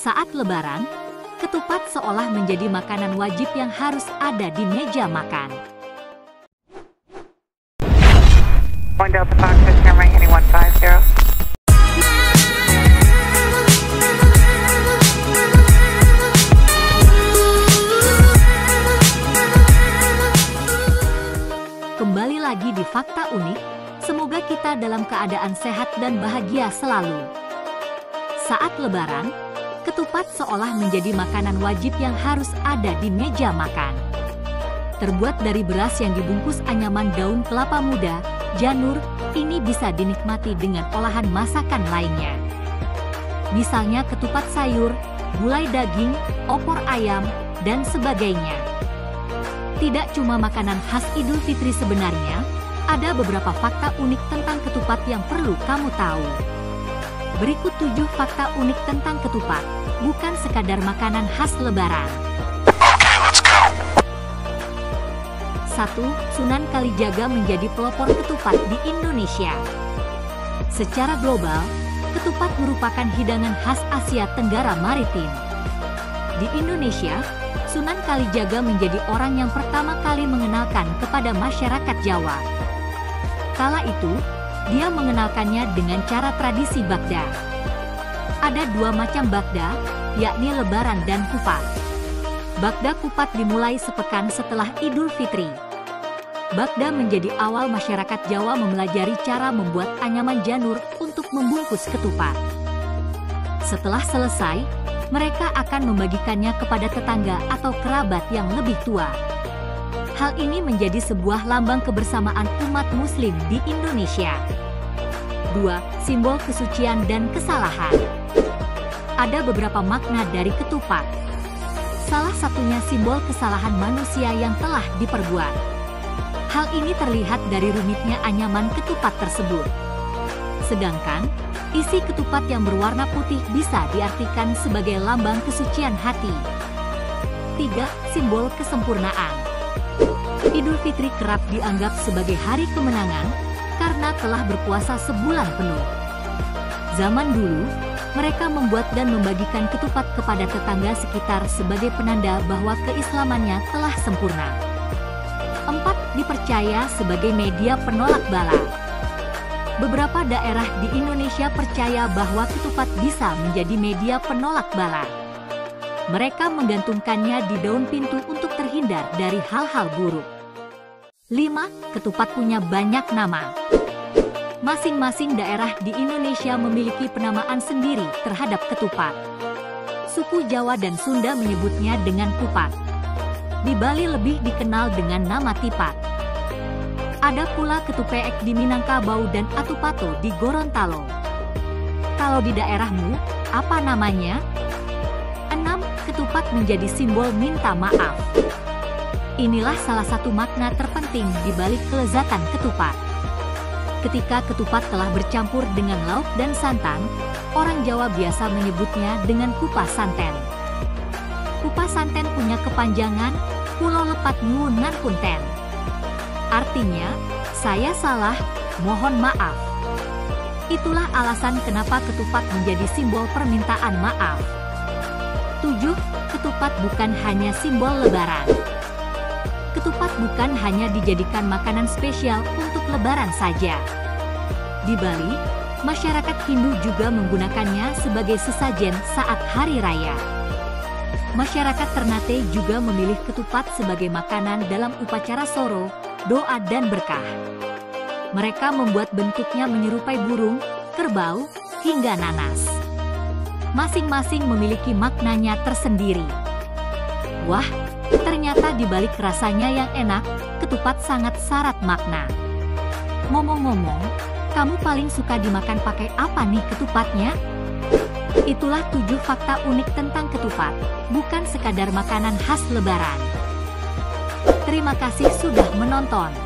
Saat Lebaran, ketupat seolah menjadi makanan wajib yang harus ada di meja makan. One Delta Fox, camera heading 150. Kembali lagi di Fakta Unik, semoga kita dalam keadaan sehat dan bahagia selalu. Saat Lebaran, ketupat seolah menjadi makanan wajib yang harus ada di meja makan. Terbuat dari beras yang dibungkus anyaman daun kelapa muda, janur, ini bisa dinikmati dengan olahan masakan lainnya. Misalnya ketupat sayur, gulai daging, opor ayam, dan sebagainya. Tidak cuma makanan khas Idul Fitri sebenarnya, ada beberapa fakta unik tentang ketupat yang perlu kamu tahu. Berikut 7 fakta unik tentang ketupat, bukan sekadar makanan khas Lebaran. 1. Sunan Kalijaga menjadi pelopor ketupat di Indonesia. Secara global, ketupat merupakan hidangan khas Asia Tenggara Maritim. Di Indonesia, Sunan Kalijaga menjadi orang yang pertama kali mengenalkan kepada masyarakat Jawa. Kala itu, dia mengenalkannya dengan cara tradisi Bagda. Ada 2 macam Bagda, yakni Lebaran dan Kupat. Bagda Kupat dimulai sepekan setelah Idul Fitri. Bagda menjadi awal masyarakat Jawa mempelajari cara membuat anyaman janur untuk membungkus ketupat. Setelah selesai, mereka akan membagikannya kepada tetangga atau kerabat yang lebih tua. Hal ini menjadi sebuah lambang kebersamaan umat Muslim di Indonesia. 2. Simbol kesucian dan kesalahan. Ada beberapa makna dari ketupat. Salah satunya simbol kesalahan manusia yang telah diperbuat. Hal ini terlihat dari rumitnya anyaman ketupat tersebut. Sedangkan, isi ketupat yang berwarna putih bisa diartikan sebagai lambang kesucian hati. 3. Simbol kesempurnaan. Idul Fitri kerap dianggap sebagai hari kemenangan karena telah berpuasa sebulan penuh. Zaman dulu, mereka membuat dan membagikan ketupat kepada tetangga sekitar sebagai penanda bahwa keislamannya telah sempurna. 4. Dipercaya sebagai media penolak bala. Beberapa daerah di Indonesia percaya bahwa ketupat bisa menjadi media penolak bala. Mereka menggantungkannya di daun pintu untuk terhindar dari hal-hal buruk. 5. Ketupat punya banyak nama. Masing-masing daerah di Indonesia memiliki penamaan sendiri terhadap ketupat. Suku Jawa dan Sunda menyebutnya dengan kupat. Di Bali lebih dikenal dengan nama tipat. Ada pula ketupeek di Minangkabau dan atupato di Gorontalo. Kalau di daerahmu, apa namanya? 6. Ketupat menjadi simbol minta maaf. Inilah salah satu makna terpenting di balik kelezatan ketupat. Ketika ketupat telah bercampur dengan lauk dan santan, orang Jawa biasa menyebutnya dengan kupas santen. Kupas santen punya kepanjangan, Pulo Lepat Nyuwun Ngapunten. Artinya, saya salah, mohon maaf. Itulah alasan kenapa ketupat menjadi simbol permintaan maaf. 7. Ketupat bukan hanya simbol Lebaran. Ketupat bukan hanya dijadikan makanan spesial untuk Lebaran saja. Di Bali, masyarakat Hindu juga menggunakannya sebagai sesajen saat hari raya. Masyarakat Ternate juga memilih ketupat sebagai makanan dalam upacara soro, doa dan berkah. Mereka membuat bentuknya menyerupai burung, kerbau, hingga nanas. Masing-masing memiliki maknanya tersendiri. Wah, ternyata di balik rasanya yang enak, ketupat sangat syarat makna. Ngomong-ngomong, kamu paling suka dimakan pakai apa nih ketupatnya? Itulah 7 fakta unik tentang ketupat, bukan sekadar makanan khas Lebaran. Terima kasih sudah menonton.